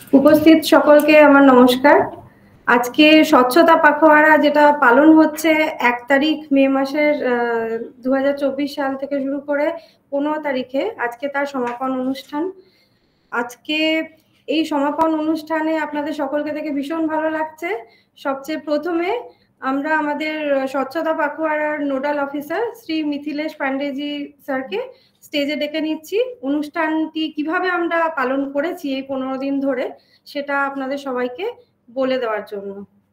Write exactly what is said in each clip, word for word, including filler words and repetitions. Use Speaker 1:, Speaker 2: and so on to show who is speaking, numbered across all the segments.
Speaker 1: উপস্থিত সকলকে আমার নমস্কার। আজকে স্বচ্ছতা পাখোয়ারা যেটা পালন হচ্ছে এক তারিখ মে মাসের দু হাজার চব্বিশ সাল থেকে শুরু করে পনেরো তারিখে আজকে তার সমাপন অনুষ্ঠান। আজকে এই সমাপন অনুষ্ঠানে আপনাদের সকলকে দেখে ভীষণ ভালো লাগছে। সবচেয়ে প্রথমে আমরা আমাদের স্বচ্ছতা পাখোয়ারার নোডাল অফিসার শ্রী মিথিলেশ পান্ডেজি স্যারকে স্টেজে ডেকে নিচ্ছি। অনুষ্ঠানটি কিভাবে আমরা পালন করেছি এই পনেরো দিন ধরে সেটা আপনাদের সবাইকে বলে দেওয়ার জন্য।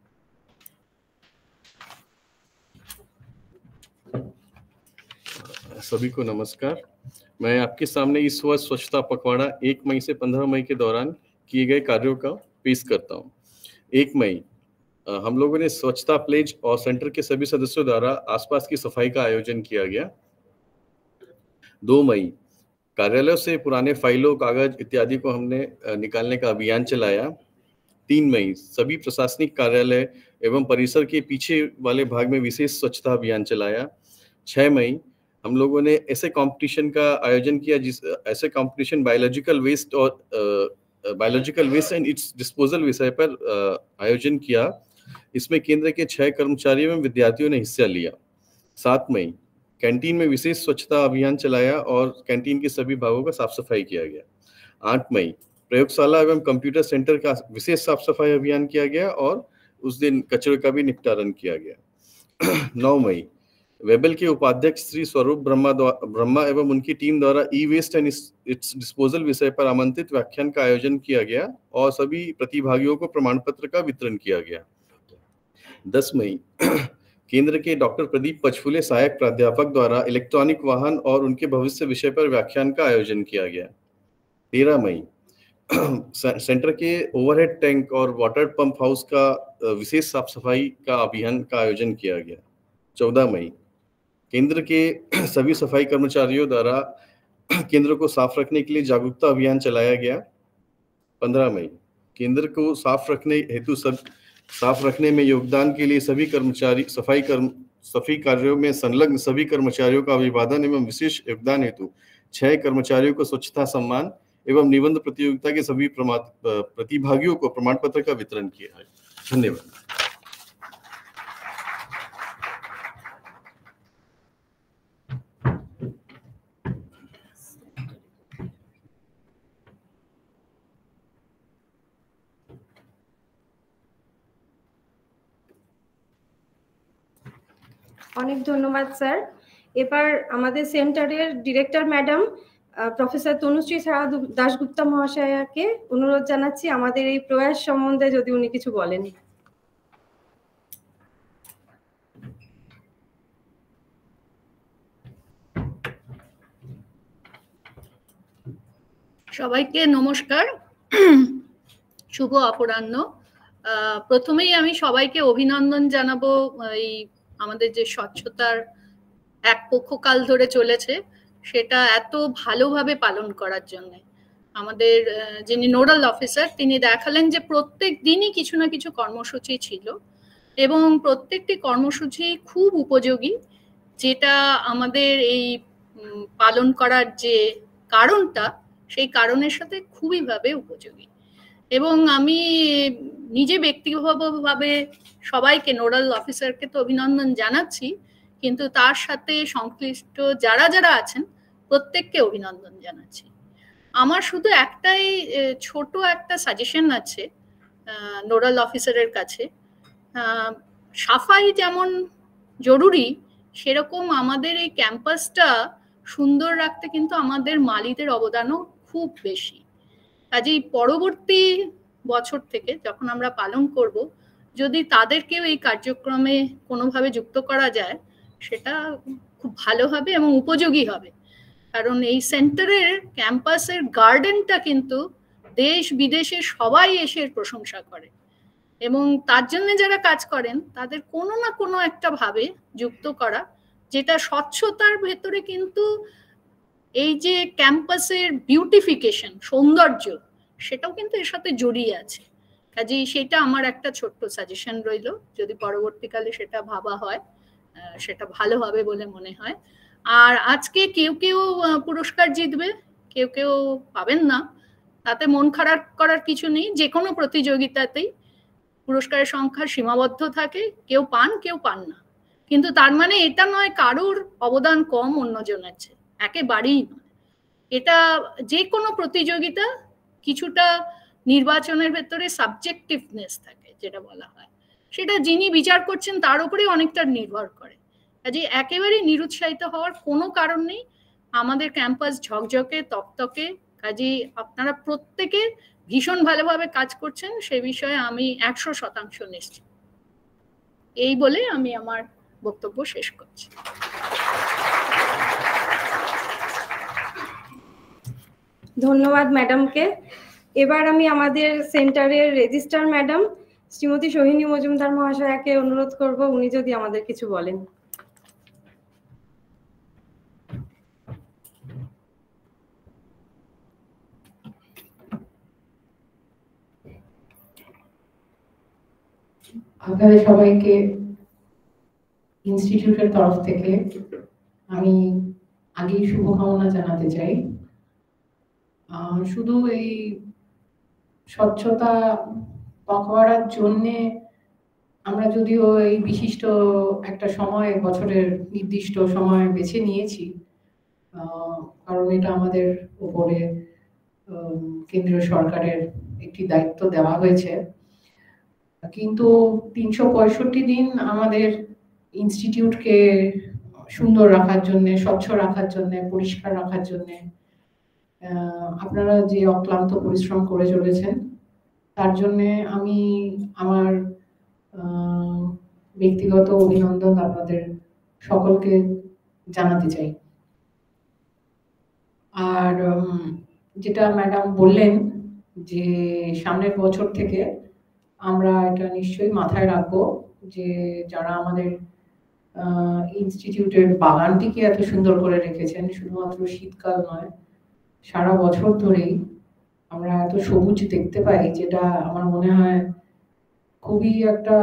Speaker 2: सभी को नमस्कार। मैं आपके सामने इस वर्ष स्वच्छता पखवाड़ा एक मई से पंद्रह मई के दौरान किए गए कार्यों का पेश करता हूं। एक मई हम लोगों ने स्वच्छता प्लेज और सेंटर के सभी सदस्यों द्वारा आसपास की सफाई का आयोजन किया गया। दो मई कार्यालयों से पुराने फाइलों, कागज इत्यादि को हमने निकालने का अभियान चलाया। तीन मई सभी प्रशासनिक कार्यालय एवं परिसर के पीछे वाले भाग में विशेष स्वच्छता अभियान चलाया। छह मई हम लोगों ने ऐसे कंपटीशन का आयोजन किया जिस ऐसे कंपटीशन बायोलॉजिकल वेस्ट और biological waste and its disposal विषय पर आयोजन किया। इसमें केंद्र के छह कर्मचारियों एवं विद्यार्थियों ने हिस्सा लिया। सात मई कैंटीन में विशेष स्वच्छता अभियान चलाया और कैंटीन के सभी भागों का साफ सफाई किया गया। आठ मई प्रयोगशाला एवं कंप्यूटर सेंटर का विशेष साफ सफाई अभियान किया गया और उस दिन कचरे का भी निपटारण किया गया। नौ मई वेबल के उपाध्यक्ष श्री स्वरूप ब्रह्मा ब्रह्मा एवं उनकी टीम द्वारा e waste and its disposal विषय पर आमंत्रित व्याख्यान का आयोजन किया गया और सभी प्रतिभागियों को प्रमाण पत्र का वितरण किया गया। दस मई केंद्र के डॉक्टर प्रदीप पचफुले सहायक प्राध्यापक द्वारा इलेक्ट्रॉनिक वाहन और उनके भविष्य विषय पर व्याख्यान का आयोजन किया गया। तेरह मई सेंटर के ओवरहेड टैंक और वाटर पंप हाउस का विशेष साफ सफाई का अभियान का आयोजन किया गया। चौदह मई केंद्र के सभी सफाई कर्मचारियों द्वारा केंद्र को साफ रखने के लिए जागरूकता अभियान चलाया गया। पंद्रह मई केंद्र को साफ रखने हेतु सब साफ रखने में योगदान के लिए सभी कर्मचारी सफाई कर्म सफाई कार्यों में संलग्न सभी कर्मचारियों का अभिवादन एवं विशेष योगदान हेतु छह कर्मचारियों को स्वच्छता सम्मान एवं निबंध प्रतियोगिता के सभी प्रतिभागियों को प्रमाण पत्र का वितरण किया है। धन्यवाद।
Speaker 1: অনেক ধন্যবাদ স্যার। এবার আমাদের সেন্টারের director madam professor Tanushree Saha Dasgupta মহাশয়াকে অনুরোধ জানাচ্ছি আমাদের এই প্রয়াস সম্বন্ধে যদি উনি কিছু বলেন।
Speaker 3: সবাইকে নমস্কার, শুভ অপরাহ্ন। প্রথমেই আমি সবাইকে অভিনন্দন জানাবো এই আমাদের যে স্বচ্ছতার এক পক্ষকাল ধরে চলেছে সেটা এত ভালোভাবে পালন করার জন্য। আমাদের যিনি নোডাল অফিসার তিনি দেখালেন যে প্রত্যেক দিনই কিছু না কিছু কর্মসূচি ছিল এবং প্রত্যেকটি কর্মসূচি খুব উপযোগী, যেটা আমাদের এই পালন করার যে কারণটা সেই কারণের সাথে খুবই ভাবে উপযোগী। এবং আমি নিজে ব্যক্তিগতভাবে সবাইকে নোডাল অফিসারকে তো অভিনন্দন জানাচ্ছি, কিন্তু তার সাথে সংশ্লিষ্ট যারা যারা আছেন প্রত্যেককে অভিনন্দন জানাচ্ছি। আমার শুধু একটাই ছোট একটা সাজেশন আছে নোডাল অফিসারের কাছে। সাফাই যেমন জরুরি সেরকম আমাদের এই ক্যাম্পাসটা সুন্দর রাখতে কিন্তু আমাদের মালিদের অবদানও খুব বেশি। কাজেই পরবর্তী বছর থেকে যখন আমরা পালন করব, যদি তাদেরকেও এই কার্যক্রমে কোনোভাবে যুক্ত করা যায় সেটা খুব ভালো হবে এবং উপযোগী হবে। কারণ এই সেন্টারের ক্যাম্পাসের গার্ডেনটা কিন্তু দেশ বিদেশে সবাই এসে প্রশংসা করে এবং তার জন্য যারা কাজ করেন তাদের কোনো না কোনো একটা ভাবে যুক্ত করা, যেটা স্বচ্ছতার ভেতরে কিন্তু এই যে ক্যাম্পাসের বিউটিফিকেশন, সৌন্দর্য, সেটাও কিন্তু এর সাথে জড়িয়ে আছে। কাজেই সেটা আমার একটা ছোট্ট সাজেশন রইল, যদি পরবর্তীকালে সেটা ভাবা হয় সেটা ভালো হবে বলে মনে হয়। আর আজকে কেউ কেউ পুরস্কার জিতবে, কেউ কেউ পাবেন না, তাতে মন খারাপ করার কিছু নেই, যে কোনো প্রতিযোগিতাতেই পুরস্কারের সংখ্যা সীমাবদ্ধ থাকে, কেউ পান কেউ পান না, কিন্তু তার মানে এটা নয় কারোর অবদান কম অন্যজনের চেয়ে, একেবারেই নয়। এটা যে কোনো প্রতিযোগিতা কিছুটা নির্বাচনের ভেতরে সাবজেক্টিভনেস থাকে যেটা বলা হয়, সেটা যিনি বিচার করছেন তার উপরেই অনেকটা নির্ভর করে। কাজে একেবারেই নিরুৎসাহিত হওয়ার কোনো কারণ নেই। আমাদের ক্যাম্পাস ঝকঝকে তকতকে, কাজে আপনারা প্রত্যেকে ভীষণ ভালোভাবে কাজ করছেন, সে বিষয়ে আমি একশো শতাংশ নিশ্চিত। এই বলে আমি আমার বক্তব্য শেষ করছি।
Speaker 1: ধন্যবাদ ম্যাডামকে। এবার আমি আমাদের সেন্টারের রেজিস্ট্রার ম্যাডাম শ্রীমতী সোহিনী মজুমদার মহাশয়াকে অনুরোধ করব, উনি যদি আমাদের কিছু বলেন।
Speaker 4: আপনাদের সবাইকে ইনস্টিটিউটের তরফ থেকে আমি আগেই শুভকামনা জানাতে চাই। শুধু এই স্বচ্ছতা পাখওয়ারার জন্যে আমরা যদিও এই বিশিষ্ট একটা সময়, বছরের নির্দিষ্ট সময় বেছে নিয়েছি, কারণ এটা আমাদের উপরে কেন্দ্রীয় সরকারের একটি দায়িত্ব দেওয়া হয়েছে, কিন্তু তিনশো পঁয়ষট্টি দিন আমাদের ইনস্টিটিউটকে সুন্দর রাখার জন্য, স্বচ্ছ রাখার জন্য, পরিষ্কার রাখার জন্য আপনারা যে অক্লান্ত পরিশ্রম করে চলেছেন, তার জন্য আমি আমার ব্যক্তিগত অভিনন্দন আপনাদের সকলকে জানাতে চাই। আর যেটা ম্যাডাম বললেন যে সামনের বছর থেকে আমরা এটা নিশ্চয়ই মাথায় রাখবো যে যারা আমাদের ইনস্টিটিউটের বাগানটিকে এত সুন্দর করে রেখেছেন, শুধুমাত্র শীতকাল নয়, সারা বছর ধরেই আমরা এত সবুজ দেখতে পাই, যেটা আমার মনে হয় খুবই একটা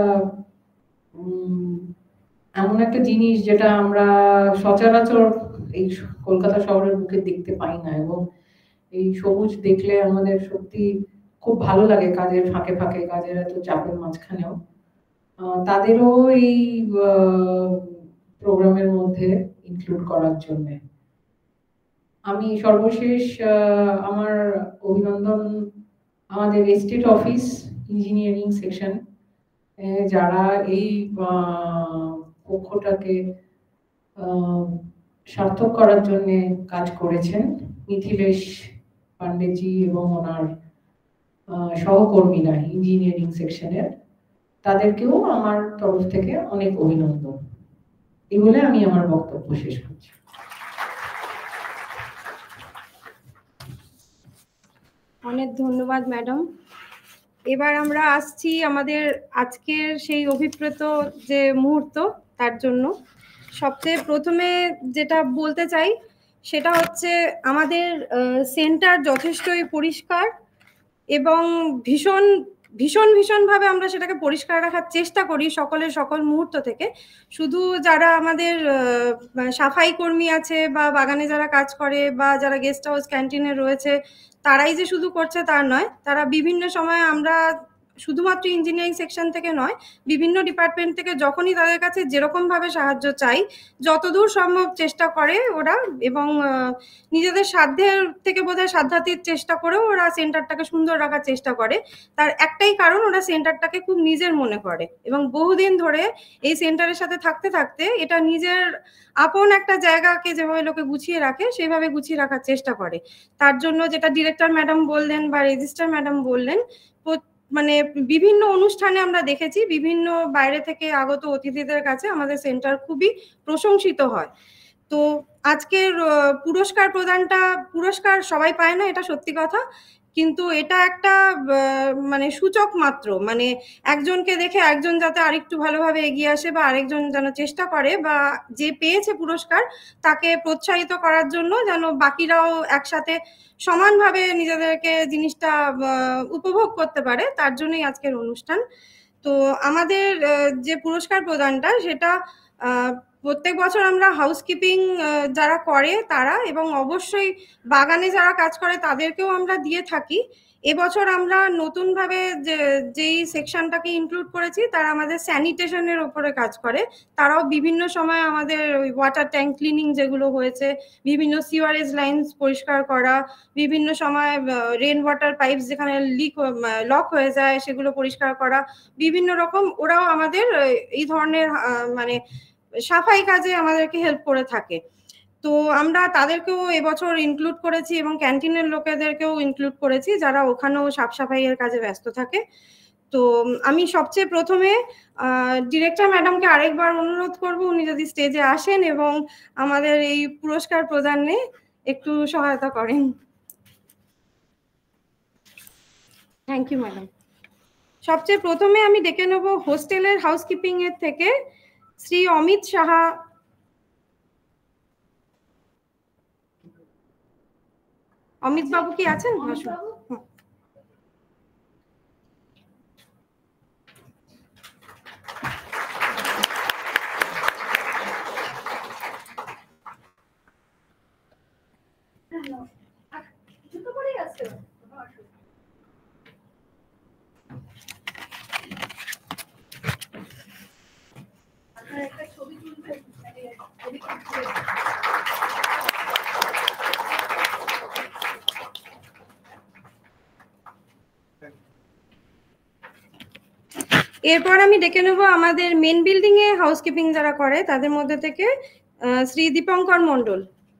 Speaker 4: এমন একটা জিনিস যেটা আমরা সচরাচর এই কলকাতা শহরের বুকে দেখতে পাই না, এবং এই সবুজ দেখলে আমাদের সত্যি খুব ভালো লাগে কাজের ফাঁকে ফাঁকে, কাজের এত চাপের মাঝখানেও তাদেরও এই প্রোগ্রামের মধ্যে ইনক্লুড করার জন্য। আমি সর্বশেষ আমার অভিনন্দন আমাদের এস্টেট অফিস ইঞ্জিনিয়ারিং সেকশন, যারা এই পক্ষটাকে সার্থক করার জন্য কাজ করেছেন, মিথিলেশ পান্ডেজি এবং ওনার সহকর্মীরা ইঞ্জিনিয়ারিং সেকশনের, তাদেরকেও আমার তরফ থেকে অনেক অভিনন্দন। এই বলে আমি আমার বক্তব্য শেষ করছি।
Speaker 1: অনেক ধন্যবাদ ম্যাডাম। এবার আমরা আসছি আমাদের আজকের সেই অভিপ্রেত যে মুহূর্ত, তার জন্য সবচেয়ে প্রথমে যেটা বলতে চাই সেটা হচ্ছে আমাদের সেন্টার যথেষ্টই পরিষ্কার এবং ভীষণ ভীষণ ভীষণভাবে আমরা সেটাকে পরিষ্কার রাখার চেষ্টা করি সকলের সকল মুহূর্ত থেকে। শুধু যারা আমাদের সাফাই কর্মী আছে বা বাগানে যারা কাজ করে বা যারা গেস্ট হাউস ক্যান্টিনে রয়েছে তারাই যে শুধু করছে তা নয়, তারা বিভিন্ন সময় আমরা শুধুমাত্র ইঞ্জিনিয়ারিং সেকশন থেকে নয়, বিভিন্ন ডিপার্টমেন্ট থেকে যখনই তাদের কাছে যেরকম ভাবে সাহায্য চাই যতদূর সম্ভব চেষ্টা করে ওরা, এবং নিজেদের সাধ্যের থেকে বোধহয় সাধ্যাতীত চেষ্টা করেও ওরা সেন্টারটাকে সুন্দর রাখার চেষ্টা করে। তার একটাই কারণ, ওরা সেন্টারটাকে খুব নিজের মনে করে এবং বহুদিন ধরে এই সেন্টারের সাথে থাকতে থাকতে এটা নিজের আপন একটা জায়গাকে যেভাবে লোকে গুছিয়ে রাখে সেইভাবে গুছিয়ে রাখার চেষ্টা করে। তার জন্য যেটা ডিরেক্টর ম্যাডাম বললেন বা রেজিস্ট্রার ম্যাডাম বললেন, মানে বিভিন্ন অনুষ্ঠানে আমরা দেখেছি বিভিন্ন বাইরে থেকে আগত অতিথিদের কাছে আমাদের সেন্টার খুবই প্রশংসিত হয়। তো আজকের পুরস্কার প্রদানটা, পুরস্কার সবাই পায় না এটা সত্যি কথা, কিন্তু এটা একটা মানে সূচক মাত্র, মানে একজনকে দেখে একজন যাতে আরেকটু ভালোভাবে এগিয়ে আসে বা আরেকজন যেন চেষ্টা করে বা যে পেয়েছে পুরস্কার তাকে প্রোৎসাহিত করার জন্য যেন বাকিরাও একসাথে সমানভাবে নিজেদেরকে জিনিসটা উপভোগ করতে পারে, তার জন্যই আজকের অনুষ্ঠান। তো আমাদের যে পুরস্কার প্রদানটা সেটা প্রত্যেক বছর আমরা হাউসকিপিং যারা করে তারা এবং অবশ্যই বাগানে যারা কাজ করে তাদেরকেও আমরা দিয়ে থাকি। এবছর আমরা নতুনভাবে যে যেই সেকশনটাকে ইনক্লুড করেছি তারা আমাদের স্যানিটেশনের ওপরে কাজ করে। তারাও বিভিন্ন সময় আমাদের ওই ওয়াটার ট্যাঙ্ক ক্লিনিং যেগুলো হয়েছে, বিভিন্ন সিওয়ারেজ লাইনস পরিষ্কার করা, বিভিন্ন সময় রেন ওয়াটার পাইপ যেখানে লিক লক হয়ে যায় সেগুলো পরিষ্কার করা, বিভিন্ন রকম ওরাও আমাদের এই ধরনের মানে সাফাই কাজে আমাদেরকে হেল্প করে থাকে। তো আমরা তাদেরকেও এবছর ইনক্লুড করেছি এবং ক্যান্টিনের লোকেদেরকেও ইনক্লুড করেছি যারা ওখানেও সাফ সাফাইয়ের কাজে ব্যস্ত থাকে। তো আমি সবচেয়ে প্রথমে ডিরেক্টর ম্যাডামকে আরেকবার অনুরোধ করব উনি যদি স্টেজে আসেন এবং আমাদের এই পুরস্কার প্রদানে একটু সহায়তা করেন। Thank you madam. সবচেয়ে প্রথমে আমি ডেকে নেব হোস্টেলের হাউসকিপিং এর থেকে শ্রী অমিত সাহা। অমিত বাবু কি আছেন? এরপর আমি ডেকে নেব আমাদের মেন বিল্ডিং এ হাউসকিপিং যারা করে তাদের মধ্যে থেকে শ্রী দীপঙ্কর মণ্ডল।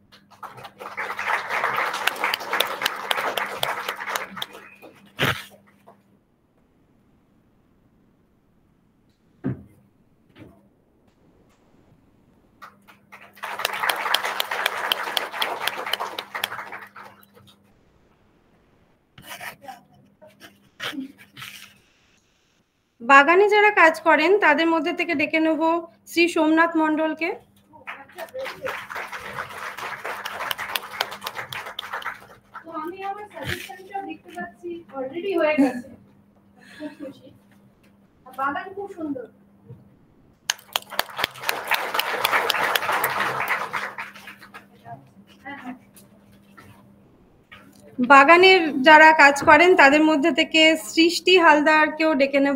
Speaker 1: বাগানে যারা কাজ করেন তাদের মধ্যে থেকে ডেকে নেব শ্রী সোমনাথ মণ্ডলকে।
Speaker 5: আমি আমার সাজেশনটা দেখতে পাচ্ছি অলরেডি হয়ে গেছে, খুব খুশি। বাগান খুব সুন্দর।
Speaker 1: বাগানের যারা কাজ করেন তাদের মধ্যে থেকে সৃষ্টি হালদারকেও ডেকে নেব।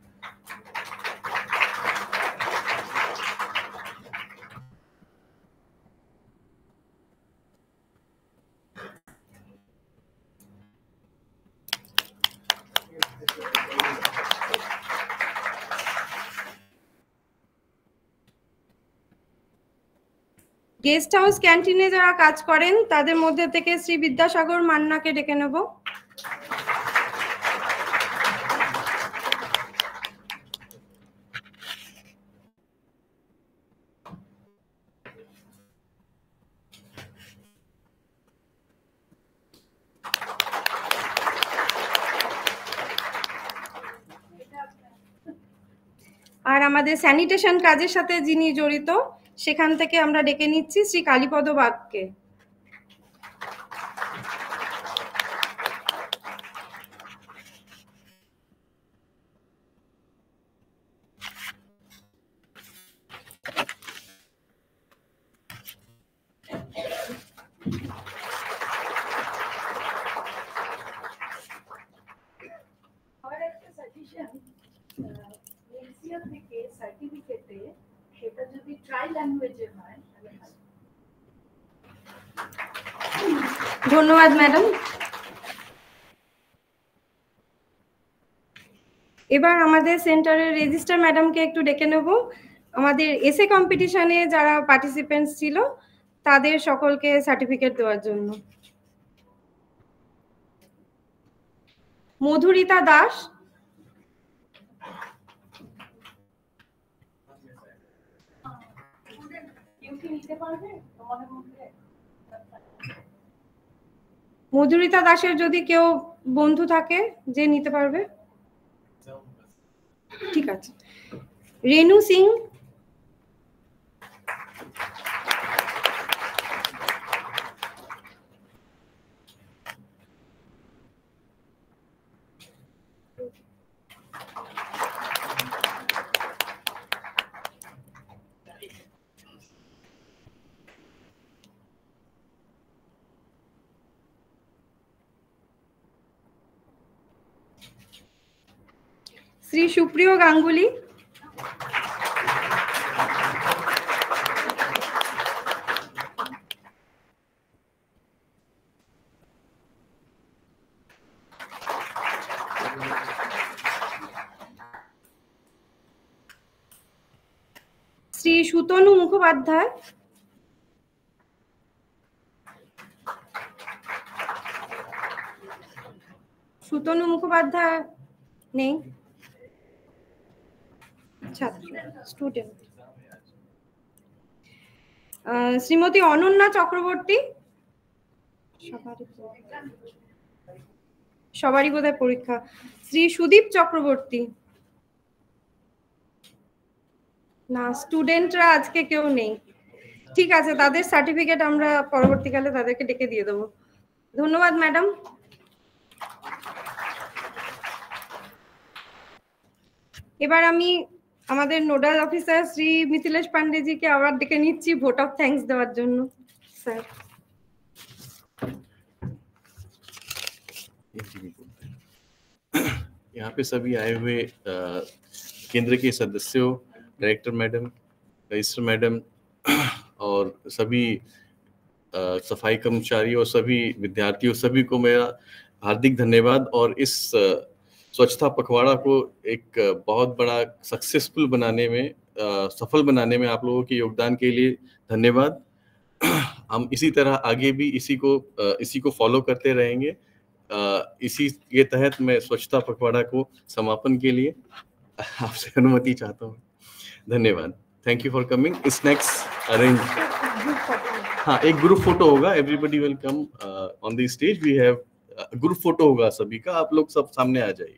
Speaker 1: গেস্ট হাউস ক্যান্টিনে যারা কাজ করেন তাদের মধ্যে থেকে শ্রী বিদ্যাসাগর মান্নাকে ডেকে নেব। আর আমাদের স্যানিটেশন কাজের সাথে যিনি জড়িত সেখান থেকে আমরা ডেকে নিচ্ছি শ্রী কালীপদ বাগকে।
Speaker 5: সেটা যদি ট্রাই ল্যাঙ্গুয়েজে হয়।
Speaker 1: ধন্যবাদ ম্যাডাম। এবার আমাদের সেন্টারের রেজিস্ট্রার ম্যাডামকে একটু ডেকে নেব আমাদের এসএ কম্পিটিশনে যারা পার্টিসিপেন্টস ছিল তাদের সকলকে সার্টিফিকেট দেওয়ার জন্য। মধুরিতা দাস। মধুরিতা দাসের যদি কেউ বন্ধু থাকে যে নিতে পারবে, ঠিক আছে। রেনু সিং। শ্রী সুপ্রিয় গাঙ্গুলি, শ্রী সুতনু মুখোপাধ্যায়, সুতনু মুখোপাধ্যায় নেই, ছাত্র স্টুডেন্ট। শ্রীমতী অনন্যা চক্রবর্তী, সবারই বোধহয় পরীক্ষা। শ্রী সুদীপ চক্রবর্তী, না স্টুডেন্টরা আজকে কেউ নেই। ঠিক আছে, তাদের সার্টিফিকেট আমরা পরবর্তীকালে তাদেরকে ডেকে দিয়ে দেবো। ধন্যবাদ ম্যাডাম। এবার আমি আমাদের নোডাল অফিসার শ্রী মিথিলেশ পান্ডেজিকে আবার ডেকে নিচ্ছি ভোট অফ থ্যাঙ্কস দেওয়ার জন্য। স্যার,
Speaker 2: यहाँ पे सभी आए हुए केंद्र के सदस्यों, डायरेक्टर मैडम, रजिस्टर मैडम और सभी सफाई कर्मचारी और सभी विद्यार्थियों, सभी को मेरा हार्दिक धन्यवाद। और इस स्वच्छता पखवाड़ा को एक बहुत बड़ा सक्सेसफुल बनाने में, सफल बनाने में आप लोगों के योगदान के लिए धन्यवाद। हम इसी तरह आगे भी इसी को इसी को फॉलो करते रहेंगे। इसी के तहत मैं स्वच्छता पखवाड़ा को समापन के लिए आपसे अनुमति चाहता हूँ। धन्यवाद। Thank you for coming. इस नेक्स्ट अरेंज हाँ एक ग्रुप फोटो होगा। Everybody will come on the stage. We have group photo होगा सभी का। आप लोग सब सामने आ जाइए।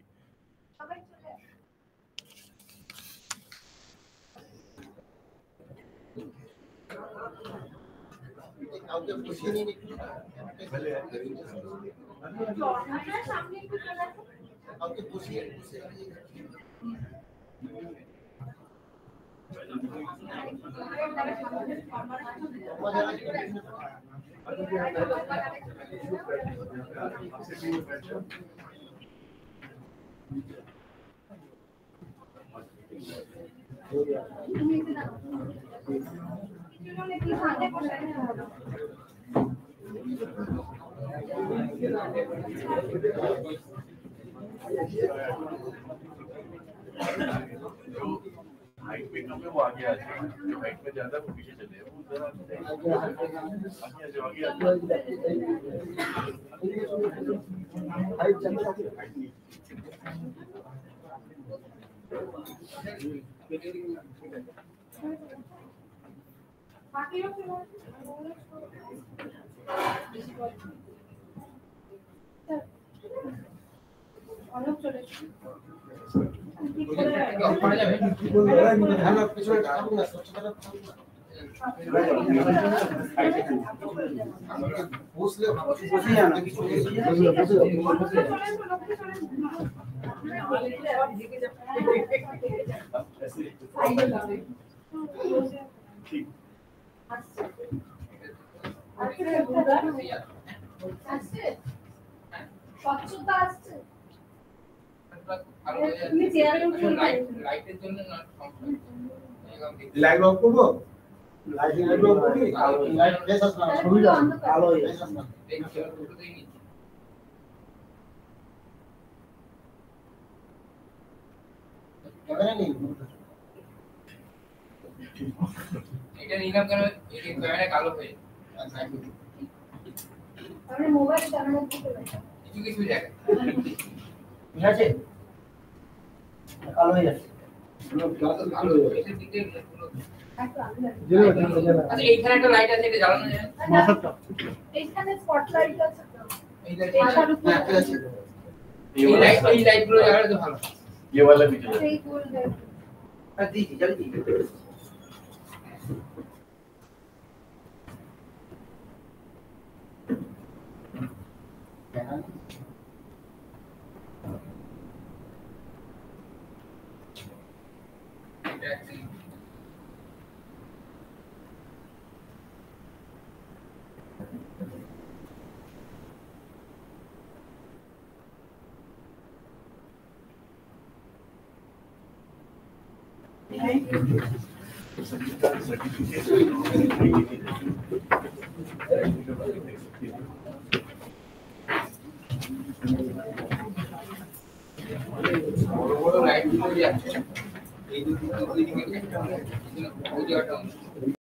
Speaker 2: हाइट में कम है वो आगे आ जाए, जो हाइट में ज्यादा वो पीछे चले, वो जरा आगे आ जाओ, आगे आ जाओ। हाइट ज्यादा बाकी लोग অনেক চলে স্বচ্ছতা আসছে। লাইট অফ করবো, লাইট অফ করবি, লাইট ফ্রেশ আসবে না, ছবিটা ভালো হয়ে যাবে না। ক্যামেরা নেই, এটা নিলাম কেন? এই ক্যামেরা কালো হয়ে আচ্ছা, আমি মোবাইল ক্যামেরা দিতে পারি কিছু কিছু জায়গা ঠিক আছে, কালো হয়ে যাচ্ছে। আচ্ছা এইখানে একটা লাইট আছে, এটা জ্বালানো যায়? এইখানে স্পটলাইট আছে, এই লাইট আছে, এই লাইট এই লাইটগুলো জ্বালালে তো ভালো। ये वाला भी चला, सही बोल रहे हो। हां दीजिए जल्दी।
Speaker 6: বড় বড় লাইট গুলো যাচ্ছে এই দুটো ওই দিকে একটা ওই জায়গাটা